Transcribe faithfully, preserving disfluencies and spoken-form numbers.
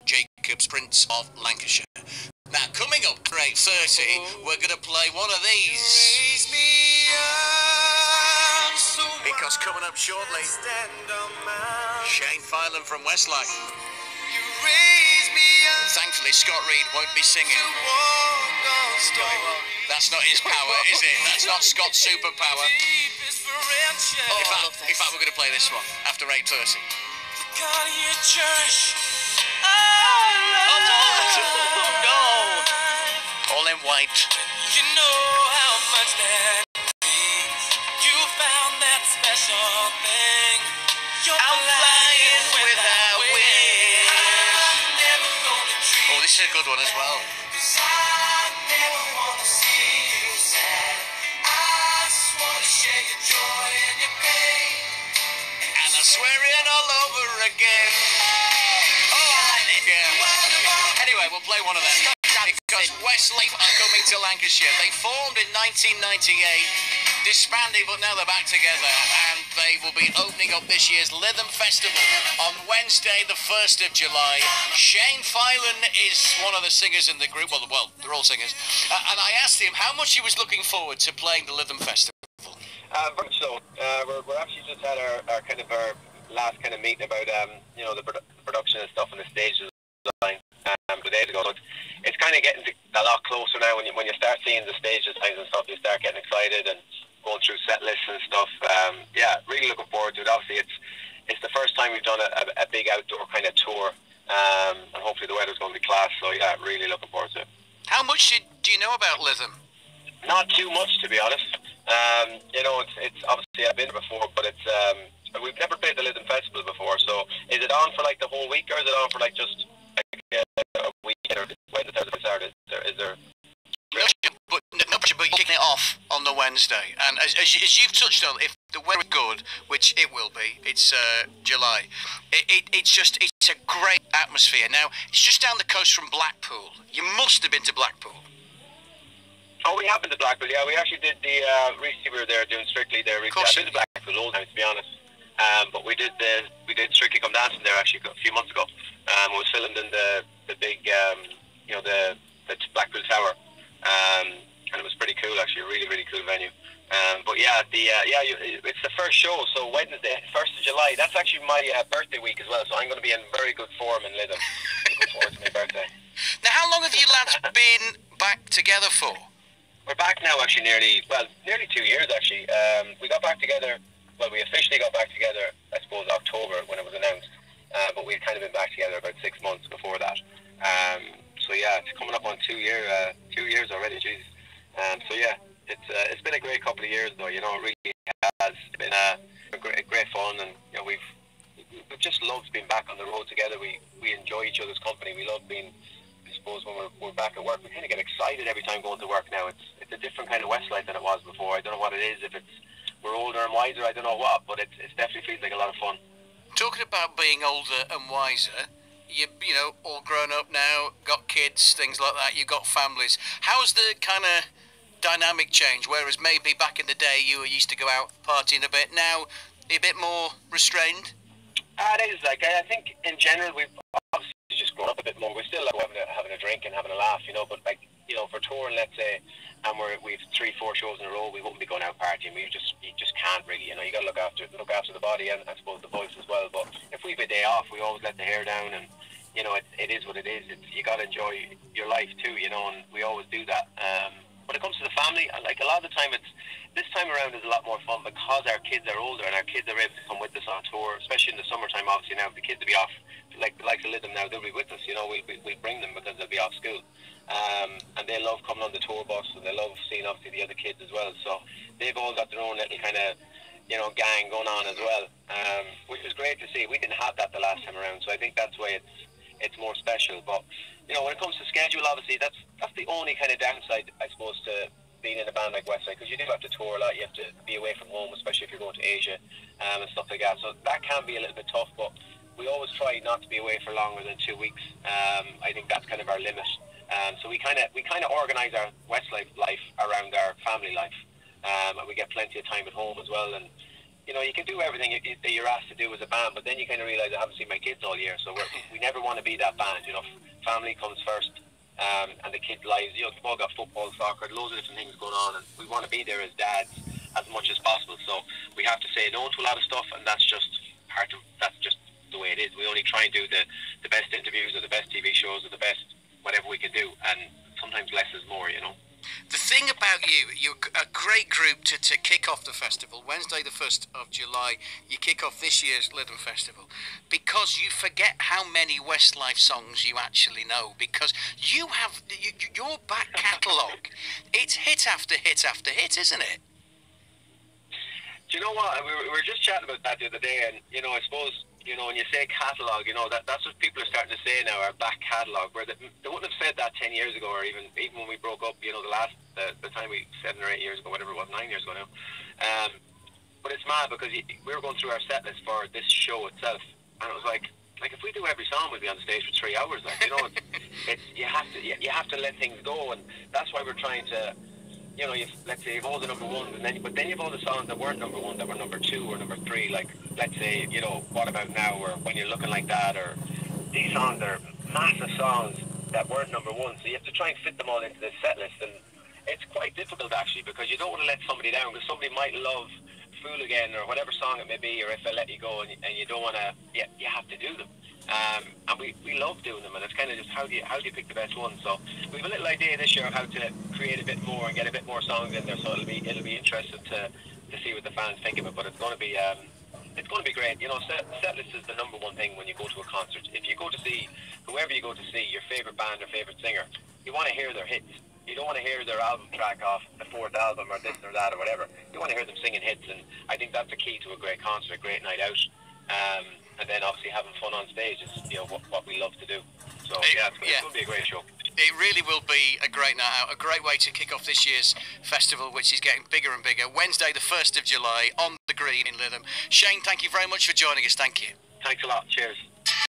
Jacobs, Prince of Lancashire. Now, coming up at eight thirty, we're going to play one of these. Because coming up shortly, Shane Filan from Westlife. Thankfully, Scott Reed won't be singing. That's not his power, is it? That's not Scott's superpower. In fact, in fact, we're going to play this one after eight thirty. Oh no! All in white. You know how much that means. You found that special thing. You're flying without wings. Oh, this is a good one as well. And I swear it all over again. Oh, again. Anyway, we'll play one of them. Because Westlife are coming to Lancashire. They formed in nineteen ninety-eight, disbanded, but now they're back together, and they will be opening up this year's Lytham Festival on Wednesday, the first of July. Shane Filan is one of the singers in the group. Well, well they're all singers. Uh, and I asked him how much he was looking forward to playing the Lytham Festival. Uh, very much so. Uh, we're, we're actually just had our, our kind of our last kind of meeting about um, you know the produ production and stuff on the stage design um, two days ago. So it's kind of getting to a lot closer now. When you when you start seeing the stage designs and stuff, you start getting excited and going through set lists and stuff. Um, yeah, really looking forward to it. Obviously, it's it's the first time we've done a, a, a big outdoor kind of tour, um, and hopefully the weather's going to be class. So yeah, really looking forward to it. How much did, do you know about Lytham? Not too much, to be honest. Um, you know, it's, it's obviously I've been there before, but it's um, we've never played the Lytham Festival before. So is it on for like the whole week, or is it on for like just like uh, a week, or Wednesday, Thursday, Saturday? Is there? Is there But no pressure, but you're kicking it off on the Wednesday, and as, as, as you've touched on, if the weather is good, which it will be, it's uh, July. It, it, it's just it's a great atmosphere. Now it's just down the coast from Blackpool. You must have been to Blackpool. Oh, we have been to Blackpool. Yeah, we actually did the uh, recently we were there doing Strictly there. Recently. I've been to Blackpool all the time, to be honest. Um, but we did the we did Strictly Come Dancing there actually a few months ago. Um, it was filmed in the the big um, you know the the Blackpool Tower. Um, and it was pretty cool actually, a really really cool venue. Um, but yeah, the uh, yeah, you, it's the first show, so Wednesday, first of July. That's actually my uh, birthday week as well, so I'm going to be in very good form in Lytham. Looking forward to my birthday. Now, how long have you lads been back together for? We're back now actually nearly well nearly two years actually. Um, we got back together. Well, we officially got back together, I suppose, October when it was announced. Uh, but we'd kind of been back together about six months before that. Um, so yeah, it's coming up on two year uh, two years already. Jeez. Um, so yeah, it's uh, it's been a great couple of years though. You know, it really has been uh, a great great fun, and you know we've we've just loved being back on the road together. We we enjoy each other's company. We love being. I suppose when we're, we're back at work, we kind of get excited every time going to work now. It's it's a different kind of Westlife than it was before. I don't know what it is. If it's we're older and wiser, I don't know what, but it it definitely feels like a lot of fun. Talking about being older and wiser, you you know all grown up now, got kids, things like that. You've got families. How's the kind of dynamic change? Whereas maybe back in the day you were used to go out partying a bit. Now you're a bit more restrained. Uh, it is like I think in general we've obviously just grown up a bit more. We're still like having a, having a drink and having a laugh, you know. But like you know, for touring, let's say, and we're we've three, four shows in a row, we wouldn't be going out partying. We just you just can't really, you know. You got to look after look after the body and I suppose the voice as well. But if we've a day off, we always let the hair down, and you know, it, it is what it is. It's, you got to enjoy your life too, you know. And we always do that. Um, when it comes to the family, like a lot of the time, it's this time around is a lot more fun because our kids are older and our kids are able to come with us on tour, especially in the summertime. Obviously now the kids will be off, like like the Lytham now, they'll be with us. You know, we'll we'll bring them because they'll be off school, um, and they love coming on the tour bus, and they love seeing obviously the other kids as well. So they've all got their own little kind of you know gang going on as well, um, which is great to see. We didn't have that the last time around, so I think that's why it's it's more special. But you know, when it comes to schedule, obviously that's that's the only kind of downside, I suppose, to being in a band like Westlife, because you do have to tour a lot. You have to be away from home, especially if you're going to Asia um, and stuff like that. So that can be a little bit tough, but we always try not to be away for longer than two weeks. Um, I think that's kind of our limit. Um, so we kind of we kind of organise our Westlife life around our family life, um, and we get plenty of time at home as well. And you know, you can do everything that you're asked to do as a band, but then you kind of realise I haven't seen my kids all year, so we're, we never want to be that band, you know. Family comes first, um, and the kids' lives, you know, they've all got football, soccer, loads of different things going on, and we want to be there as dads as much as possible, so we have to say no to a lot of stuff, and that's just part of, that's just the way it is. We only try and do the, the best interviews or the best T V shows or the best whatever we can do, and sometimes less is more, you know. The thing about you, you're a great group to, to kick off the festival. Wednesday the first of July, you kick off this year's Lytham Festival, because you forget how many Westlife songs you actually know, because you have, you, your back catalogue, it's hit after hit after hit, isn't it? Do you know what, we were, we were just chatting about that the other day, and, you know, I suppose, you know, when you say catalogue, you know, that that's what people are starting to say now, our back catalogue, where they, they wouldn't have said that ten years ago, or even even when we broke up, you know, the last, the, the time we, seven or eight years ago, whatever it was, nine years ago now. Um, but it's mad, because we were going through our set list for this show itself, and it was like, like if we do every song, we'd be on the stage for three hours, like, you know, it's, it's you have to, you, you have to let things go, and that's why we're trying to, you know, you've, let's say you've all the number ones, and then, but then you've all the songs that weren't number one, that were number two or number three, like, let's say, you know, What About Now, or When You're Looking Like That, or these songs are massive songs that weren't number one, so you have to try and fit them all into this set list, and it's quite difficult actually, because you don't want to let somebody down, because somebody might love Fool Again, or whatever song it may be, or If I Let You Go, and you, and you don't want to, you, you have to do them. Um, and we, we love doing them, and it's kind of just how do you how do you pick the best one. So we have a little idea this year of how to create a bit more and get a bit more songs in there. So it'll be it'll be interesting to, to see what the fans think of it. But it's going to be um, it's going to be great. You know, set, set list is the number one thing when you go to a concert. If you go to see whoever you go to see, your favorite band or favorite singer, you want to hear their hits. You don't want to hear their album track off the fourth album or this or that or whatever. You want to hear them singing hits, and I think that's the key to a great concert, a great night out. Um, and then obviously having fun on stage is, you know, what, what we love to do. So it, yeah, it's going, yeah, it's going to be a great show. It really will be a great night out, a great way to kick off this year's festival, which is getting bigger and bigger. Wednesday the first of July on the Green in Lytham. Shane, thank you very much for joining us. Thank you. Thanks a lot. Cheers.